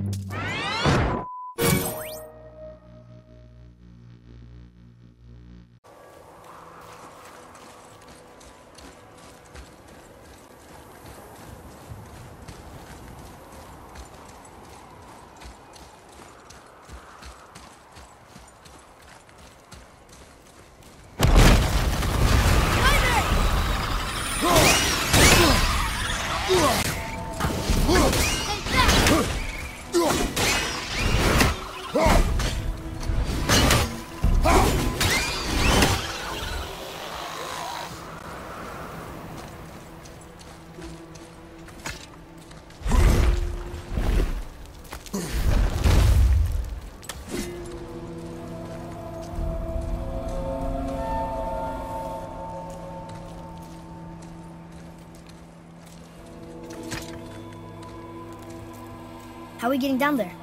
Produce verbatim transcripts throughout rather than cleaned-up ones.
How are we getting down there?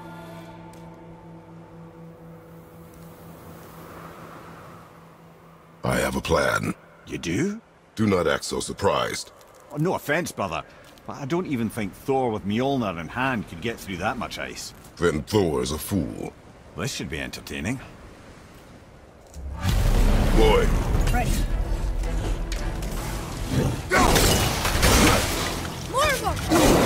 I have a plan. You do? Do not act so surprised. Oh, no offense, brother, but I don't even think Thor with Mjolnir in hand could get through that much ice. Then Thor is a fool. This should be entertaining. Boy. Ready. More of them!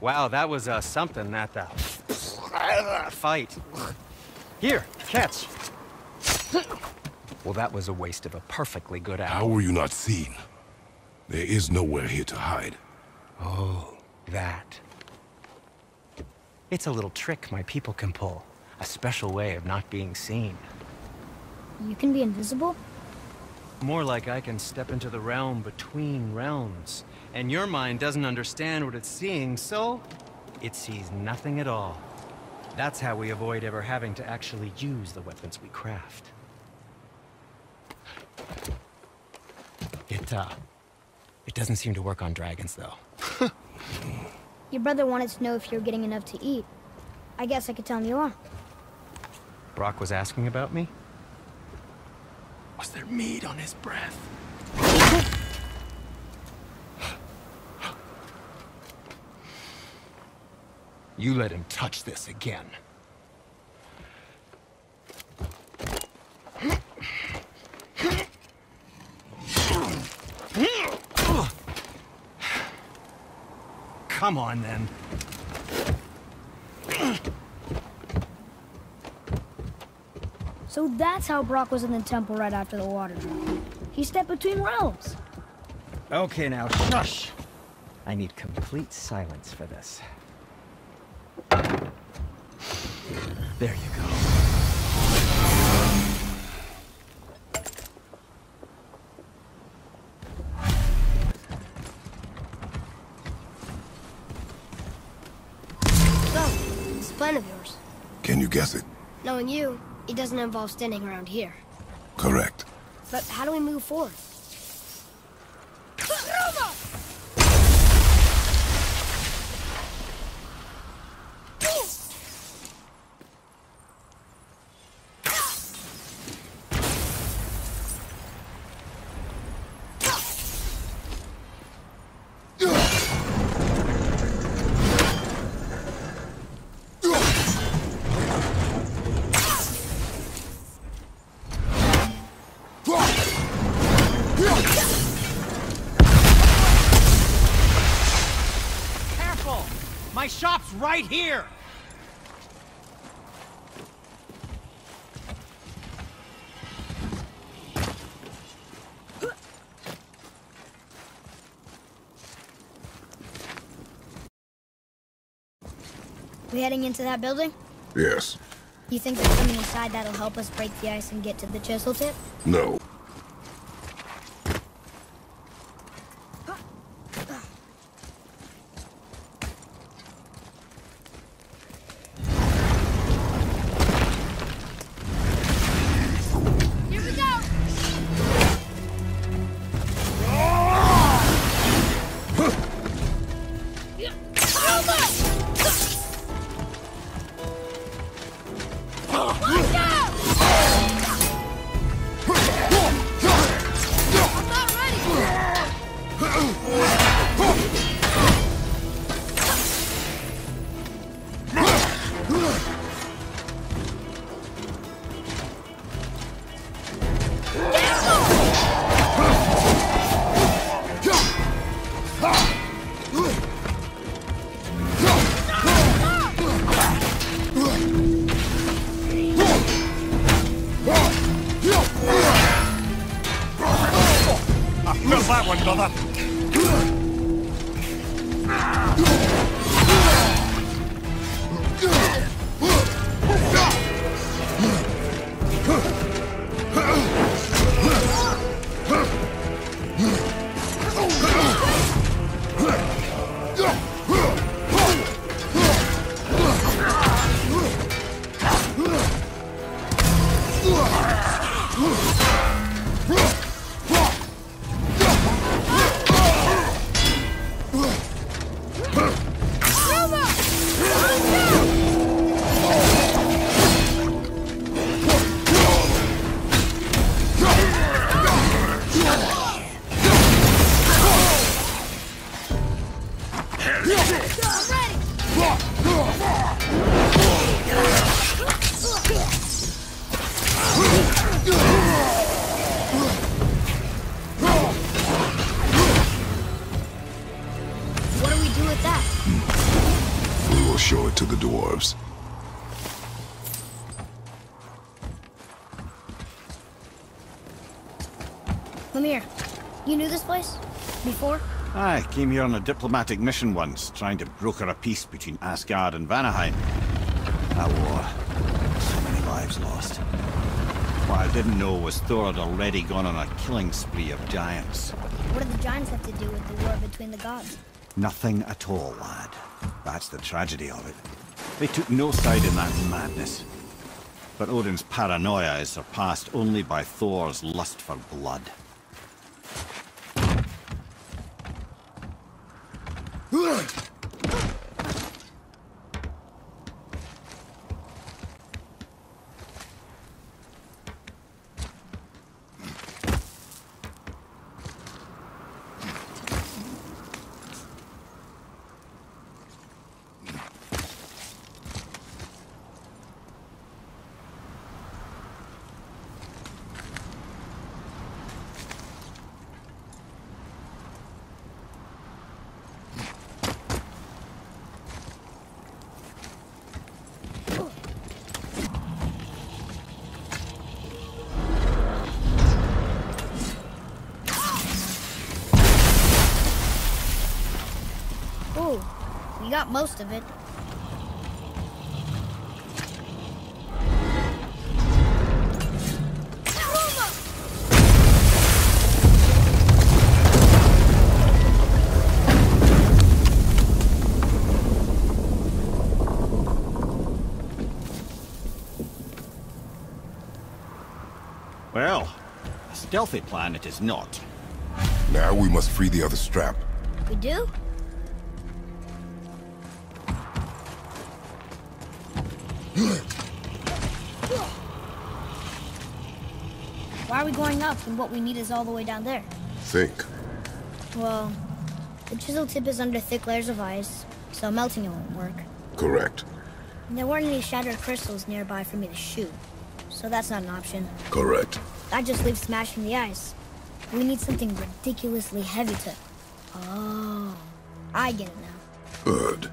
Wow, that was uh, something at the fight. Here, catch. Well, that was a waste of a perfectly good How apple. were you not seen? There is nowhere here to hide. Oh, that. It's a little trick my people can pull. A special way of not being seen. You can be invisible? More like I can step into the realm between realms. And your mind doesn't understand what it's seeing, so it sees nothing at all. That's how we avoid ever having to actually use the weapons we craft. It, uh... It doesn't seem to work on dragons, though. Your brother wanted to know if you're getting enough to eat. I guess I could tell him you are. Brock was asking about me? Was there meat on his breath? You let him touch this again. Come on, then. So that's how Brock was in the temple right after the water drop. He stepped between realms. Okay, now, shush! I need complete silence for this. There you go. So, this plan of yours. Can you guess it? Knowing you, it doesn't involve standing around here. Correct. But how do we move forward? My shop's right here! We heading into that building? Yes. You think there's something inside that'll help us break the ice and get to the chisel tip? No. That one, brother. What do we do with that? We will show it to the dwarves. Lemire, you knew this place? Before? I came here on a diplomatic mission once, trying to broker a peace between Asgard and Vanaheim. That war. So many lives lost. What I didn't know was Thor had already gone on a killing spree of giants. What did the giants have to do with the war between the gods? Nothing at all, lad. That's the tragedy of it. They took no side in that madness. But Odin's paranoia is surpassed only by Thor's lust for blood. You got most of it. Well, a stealthy plan it is not. Now we must free the other strap. We do? Why are we going up when what we need is all the way down there? Think. Well, the chisel tip is under thick layers of ice, so melting it won't work. Correct. And there weren't any shattered crystals nearby for me to shoot, so that's not an option. Correct. That just leaves smashing the ice. We need something ridiculously heavy to... Oh, I get it now. Good.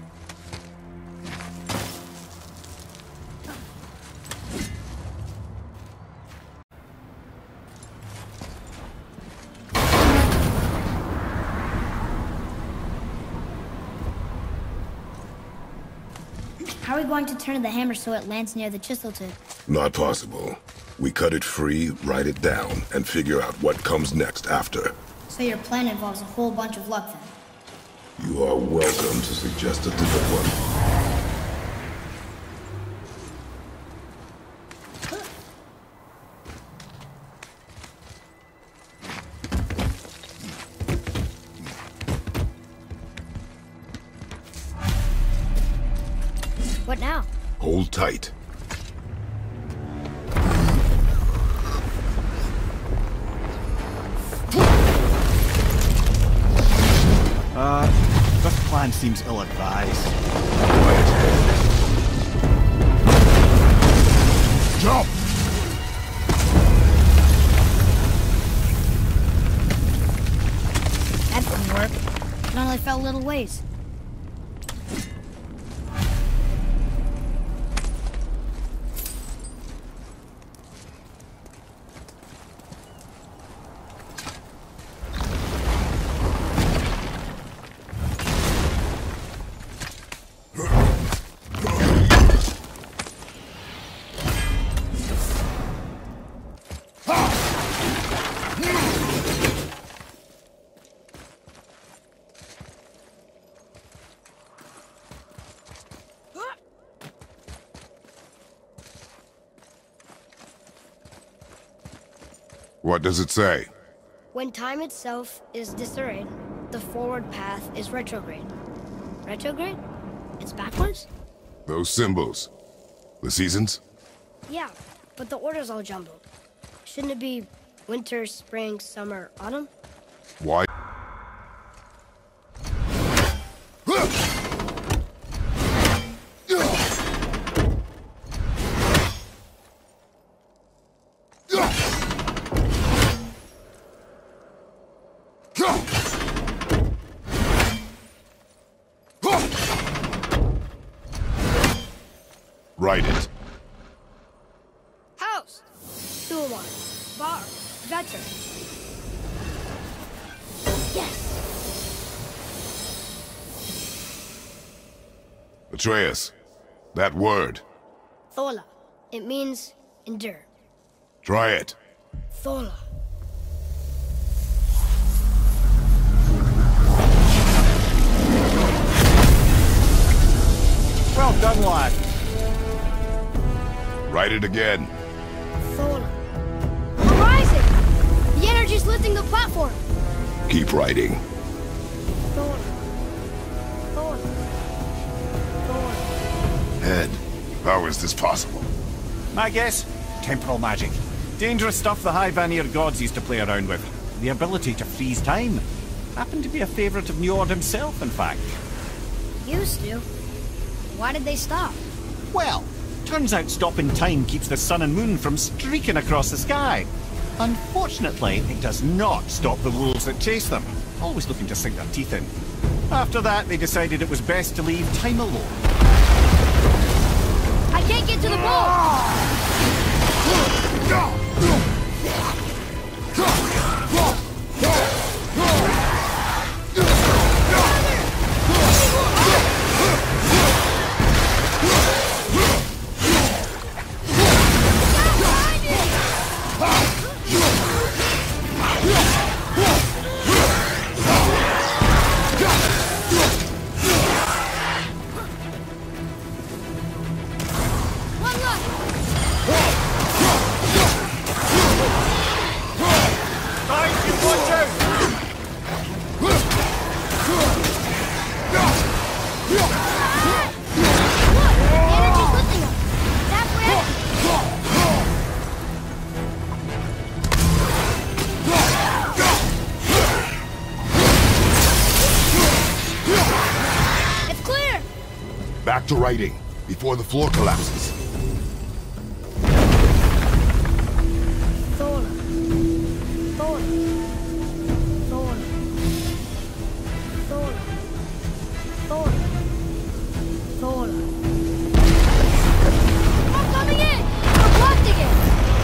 How are we going to turn the hammer so it lands near the chisel tip? Not possible. We cut it free, write it down, and figure out what comes next after. So your plan involves a whole bunch of luck then? You are welcome to suggest a different one. What now? Hold tight. Uh, this plan seems ill-advised. Jump! That didn't work. It only fell a little ways. What does it say? When time itself is disarrayed, the forward path is retrograde. Retrograde? It's backwards? Those symbols. The seasons? Yeah, but the order's all jumbled. Shouldn't it be winter, spring, summer, autumn? Why? Write it. House. Tulmar. Bar. Vetter. Yes. Atreus, that word. Thola. It means endure. Try it. Thola. Well done, lad. Write it again. Thola. We're rising! The energy's lifting the platform! Keep writing. Thola. Thola. Thola. Head, how is this possible? My guess? Temporal magic. Dangerous stuff the High Vanir gods used to play around with. The ability to freeze time. Happened to be a favourite of Njord himself, in fact. Used to. Why did they stop? Well, turns out stopping time keeps the sun and moon from streaking across the sky. Unfortunately, it does not stop the wolves that chase them, always looking to sink their teeth in. After that, they decided it was best to leave time alone. I can't get to the ball! Back to writing, before the floor collapses. Thola. Thola. Thola. Thola. Thola. Thola. I'm coming in! I'm blocked again!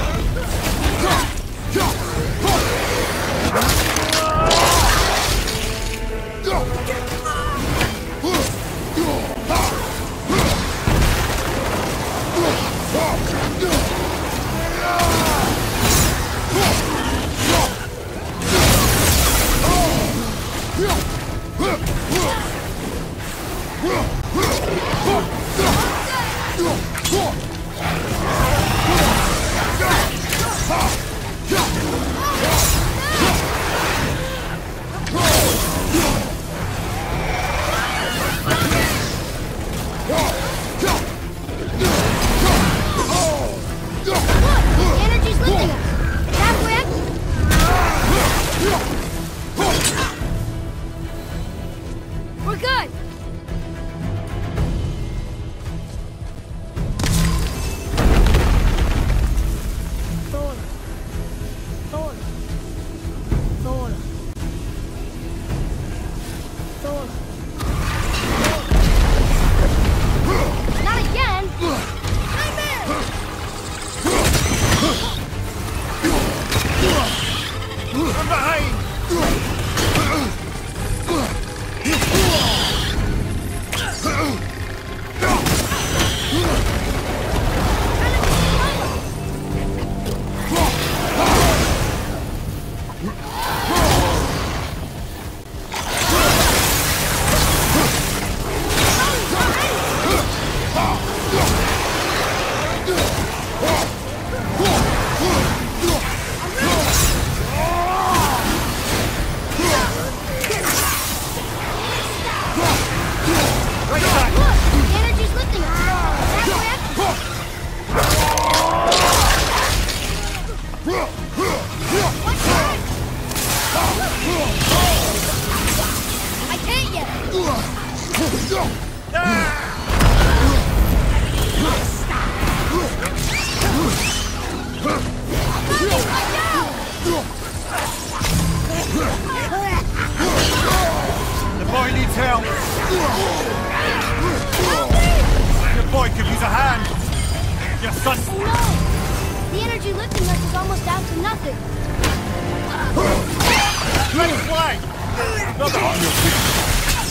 The boy needs help. The boy could use a hand. your son! Oh no! The energy lifting us is almost down to nothing. Red flag! Not on your feet!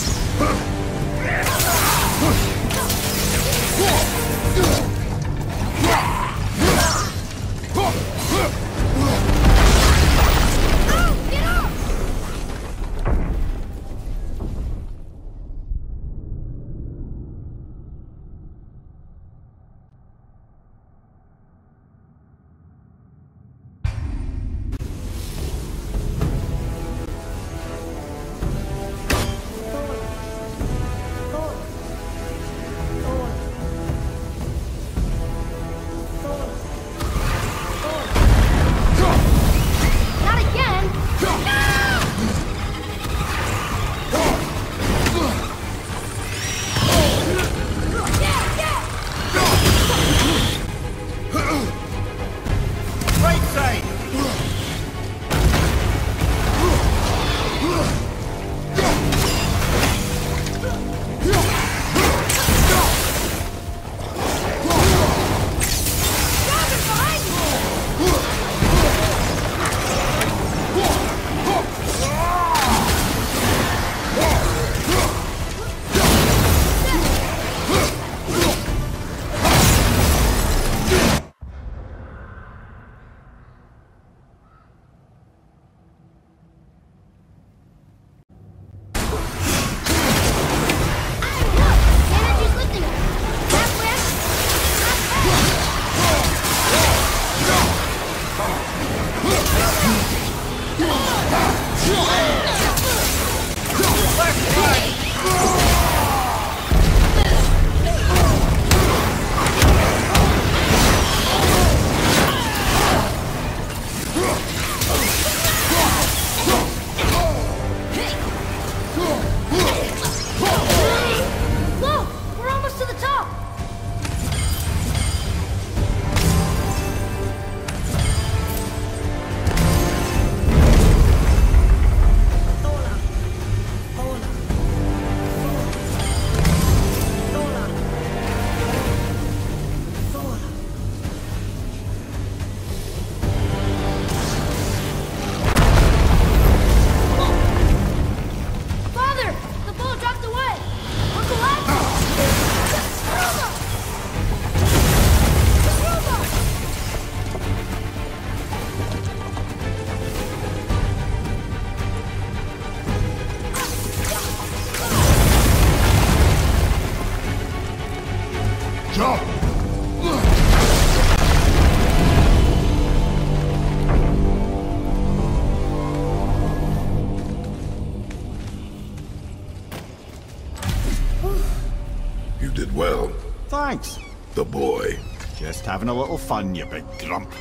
Thanks. The boy. Just having a little fun, you big grump.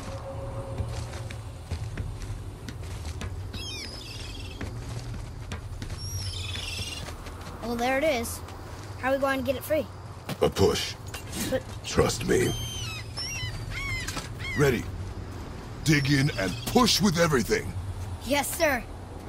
Well, there it is. How are we going to get it free? A push. But... Trust me. Ready. Dig in and push with everything. Yes, sir.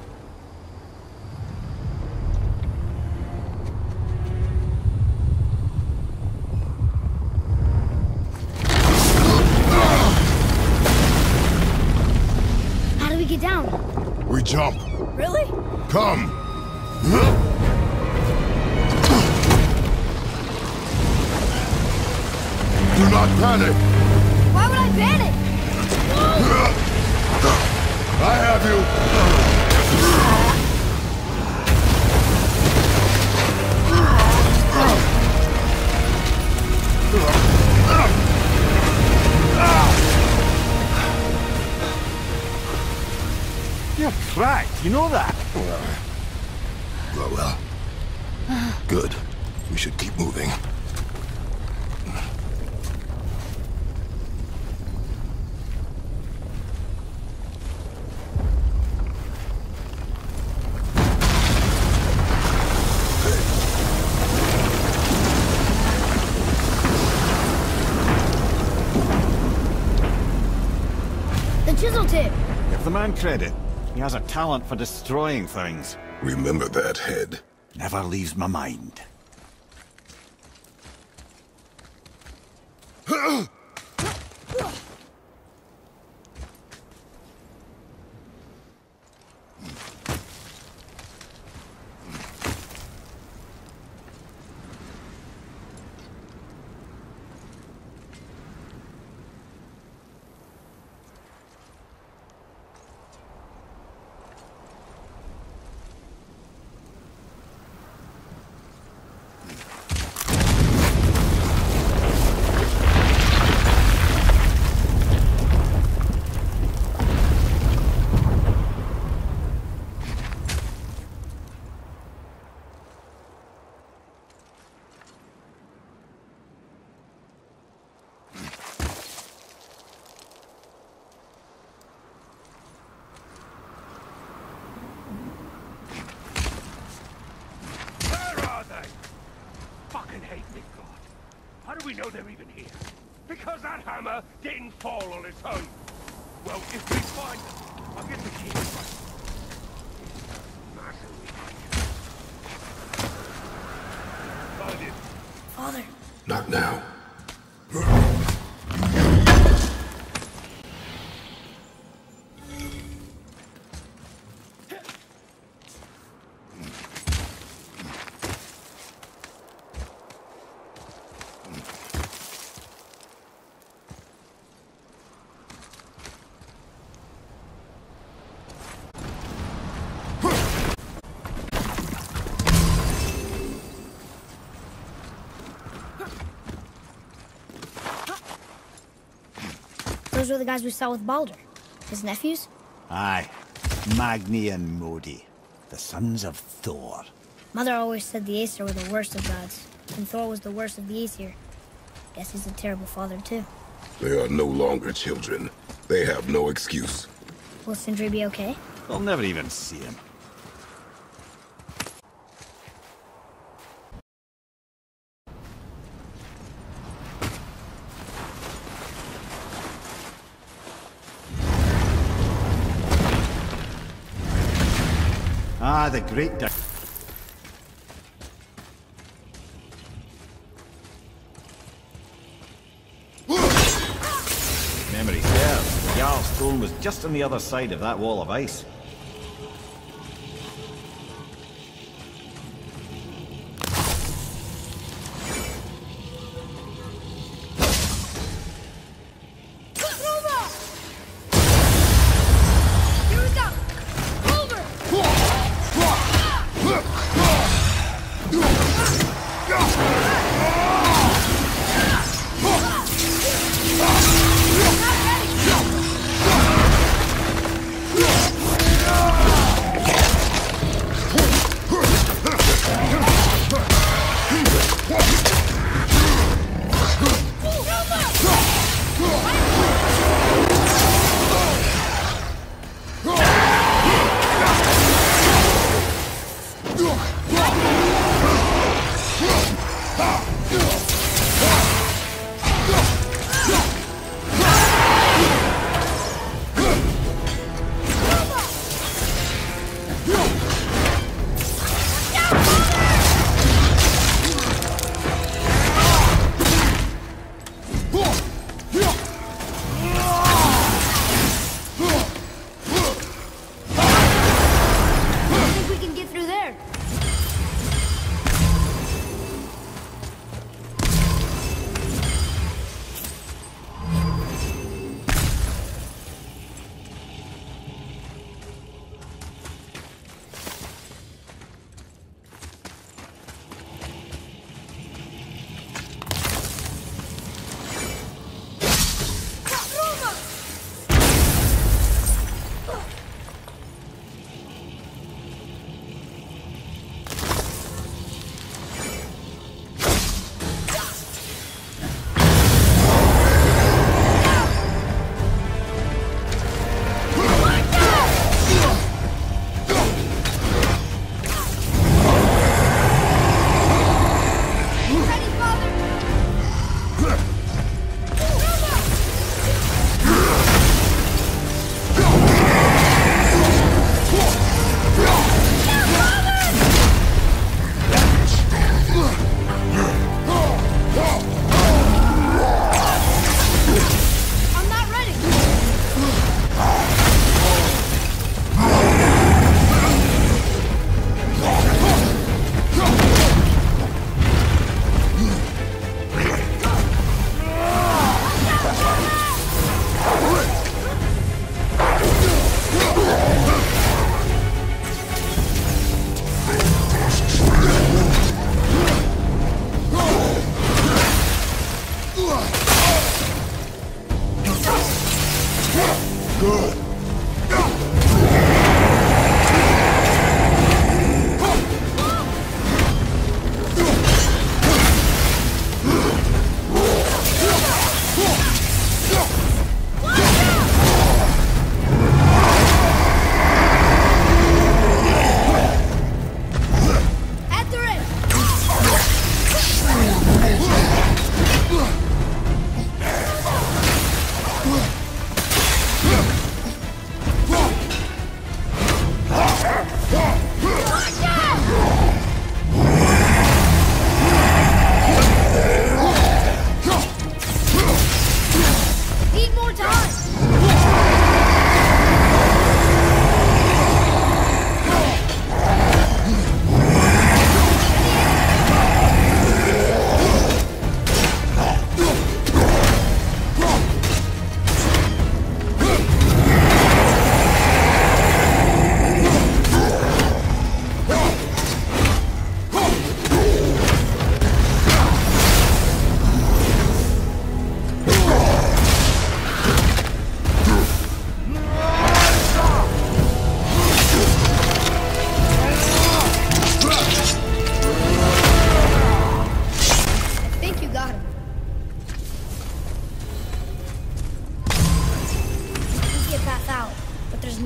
How do we get down? We jump. Really? Come. Do not panic. Why would I panic? I have you. You're cracked, you know that? Well, well. Good. We should keep moving. The chisel tip. Give the man credit. He has a talent for destroying things. Remember that head. Never leaves my mind. Thank God. How do we know they're even here? Because that hammer didn't fall on its own. Well, if we find them, I'll get the key. Find it. Father. Not now. Those were the guys we saw with Baldur. His nephews? Aye. Magni and Modi. The sons of Thor. Mother always said the Aesir were the worst of gods, and Thor was the worst of the Aesir. Guess he's a terrible father, too. They are no longer children. They have no excuse. Will Sindri be okay? They'll never even see him. Ah, the great di- Memory serves. The Jarl's stone was just on the other side of that wall of ice.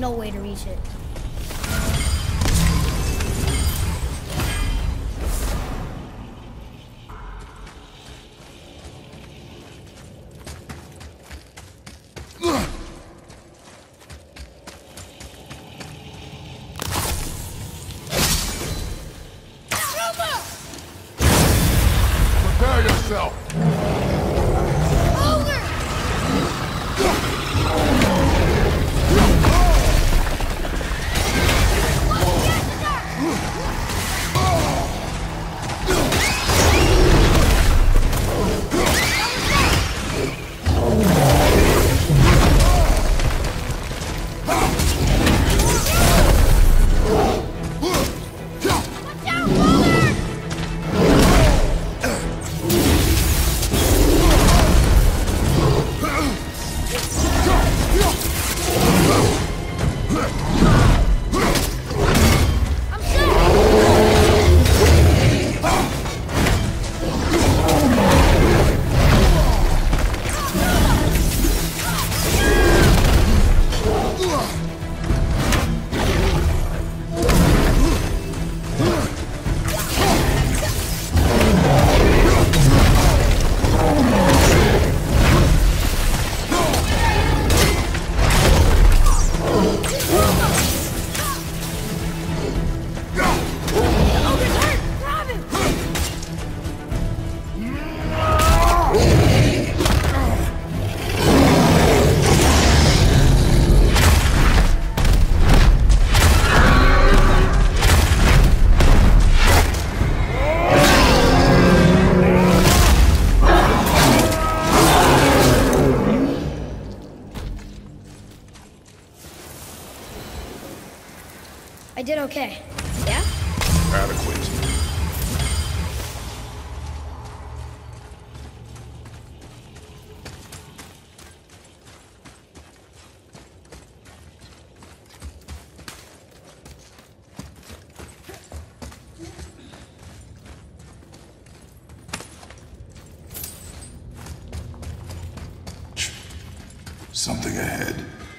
no way to reach it. Prepare yourself! I did okay. Yeah? Adequate. Something ahead.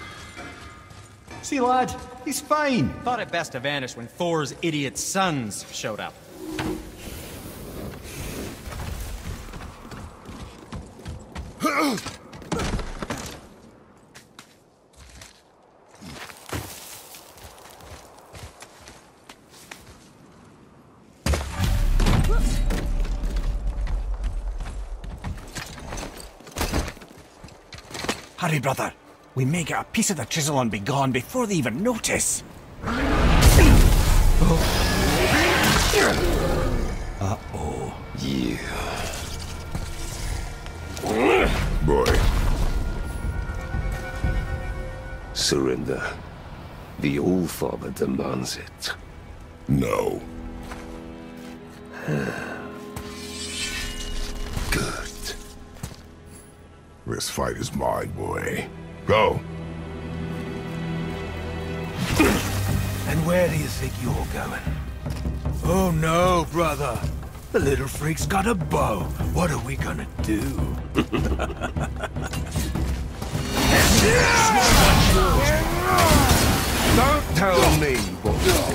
See, lad, he's fine. Thought it best to vanish when Thor's idiot sons showed up. Hurry, brother. We may get a piece of the chisel and be gone before they even notice. Uh-oh. Yeah. Boy. Surrender. The All-Father demands it. No. Good. This fight is mine, boy. Go. And where do you think you're going? Oh no, brother. The little freak's got a bow. What are we gonna do? Don't tell me what to do.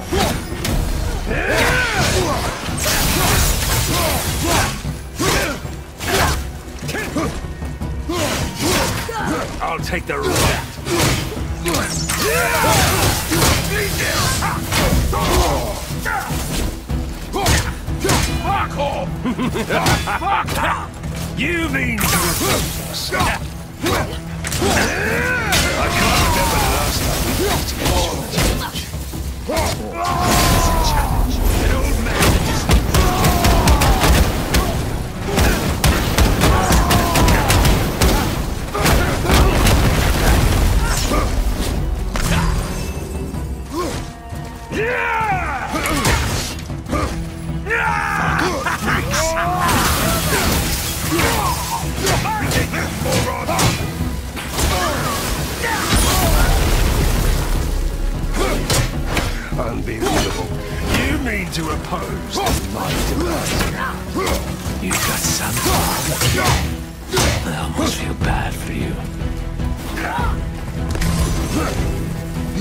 I'll take the rat. Fuck off! Fuck off! You mean I can't remember the last time we fought against you. It's a challenge. An old man that just... Unbelievable. you mean to oppose the might of Asgard? You've got some I almost feel bad for you.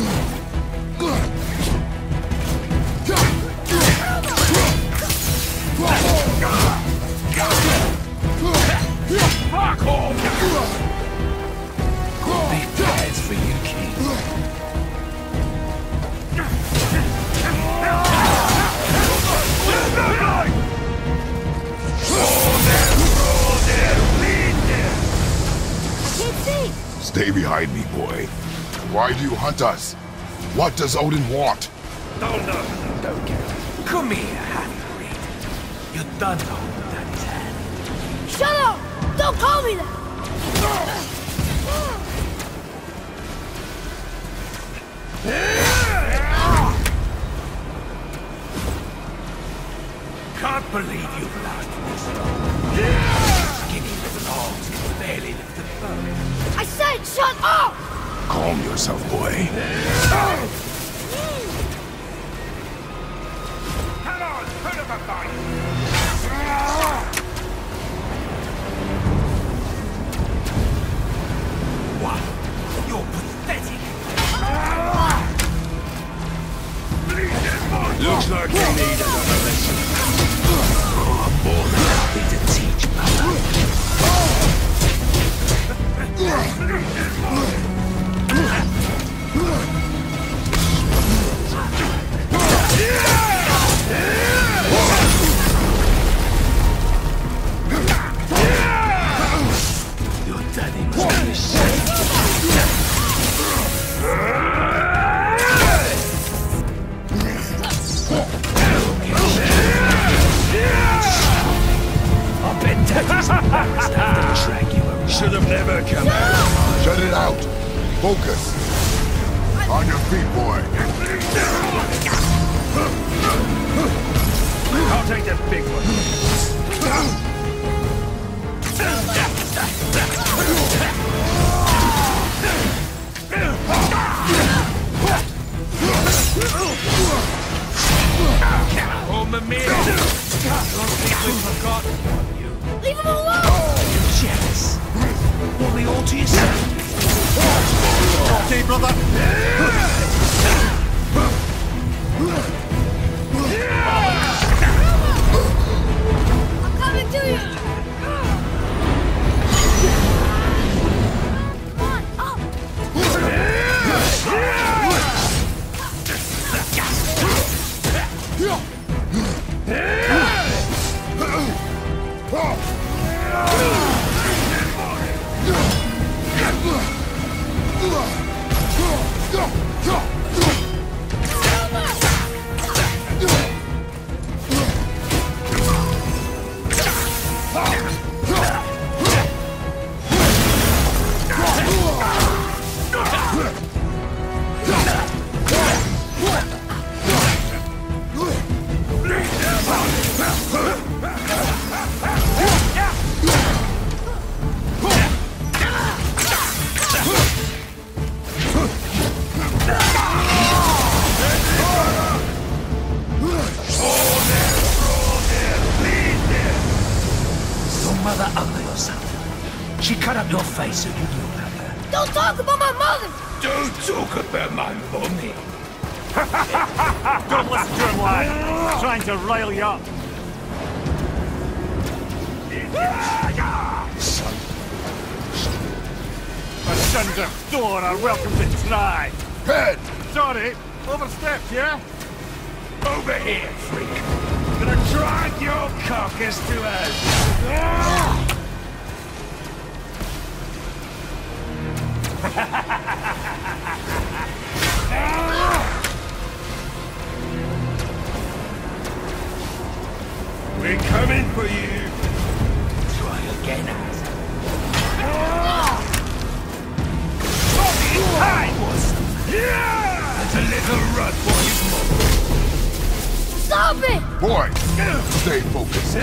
Stay behind me, boy. Why do you hunt us? What does Odin want? Don't know. Don't care. Come here, half-breed. You done hold Daddy's hand. Shut up! Don't call me that! Can't believe you've lasted this long. Skinny little arms can barely lift the boat. I said shut up! Calm yourself, boy. Come on, put up a fight! What? You're pathetic. Looks like we need another lesson. Oh, I'm more than happy to teach, brother. Your daddy must be ashamed. I bet Daddy's embarrassed after the drag you around. Should have never come out. Shut it out. Focus. On your feet, boy. I'll take the big one. Oh, Mimir! Don't think we've forgotten you. Leave him alone! You're jealous. Want me all to yourself? Okay, brother. I'm coming to you! Come on, up! Mother ugly or something. She cut up your face so you look like her. Don't talk about my mother! Don't talk about my mommy. Don't listen to him, lad. He's trying to rile you up. The sons of Thor are welcome to try. Head! Sorry, overstepped, yeah? Over here, freak. Gonna drag your carcass to us! We're coming for you! Try again, ass. Fucking time! Yeah! That's a little run for his mom. Stop it! Boy, stay focused.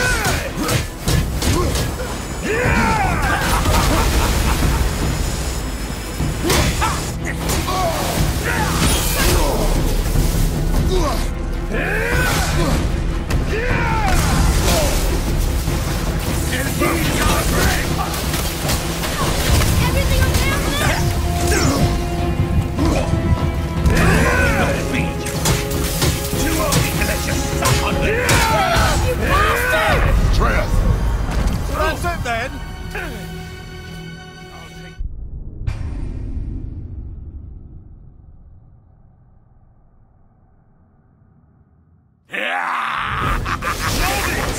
Everything okay over there? Too early to let you suck on me. You bastard! Atreus! That's it then.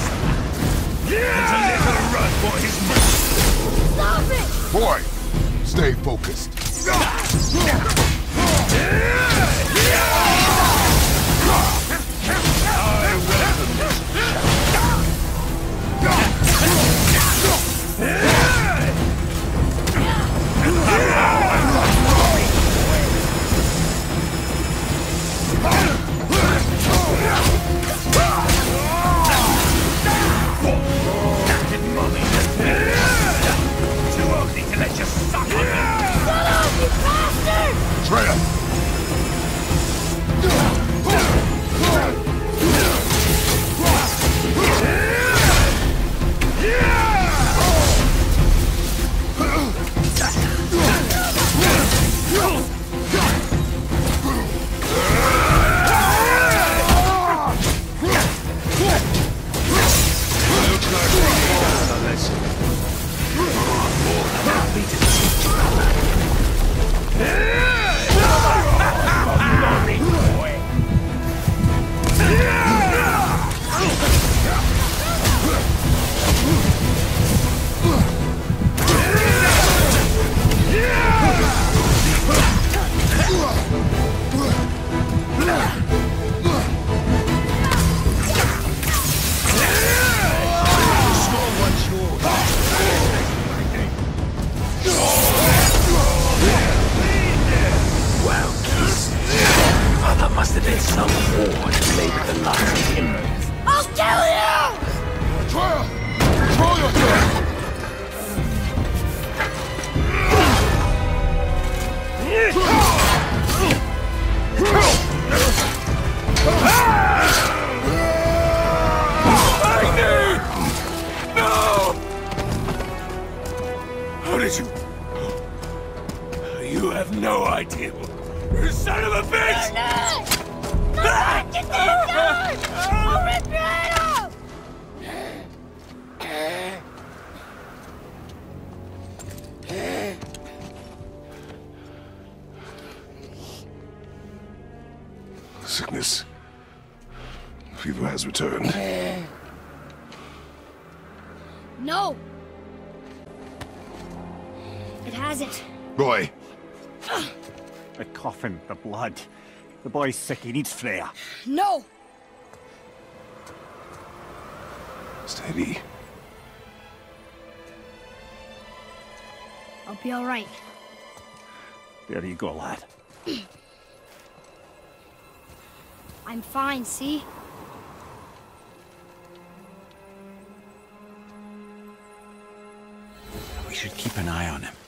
It's a little run for his money. Stop it! Boy, Stay focused. Sickness. Fever has returned. No! It hasn't. Roy! The coffin, the blood. The boy's sick, he needs Freya. No! Steady. I'll be alright. There you go, lad. I'm fine, see? We should keep an eye on him.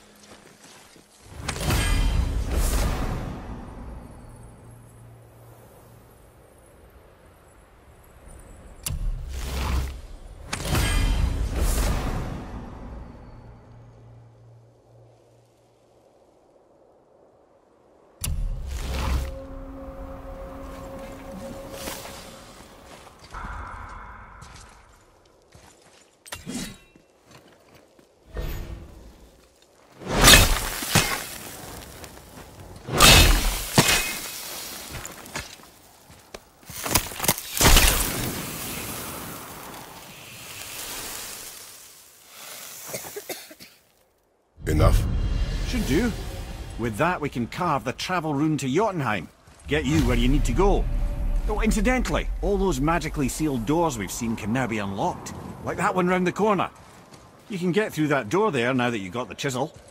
Enough? Should do. With that, we can carve the travel rune to Jotunheim. Get you where you need to go. Oh, incidentally, all those magically sealed doors we've seen can now be unlocked. Like that one round the corner. You can get through that door there now that you got the chisel.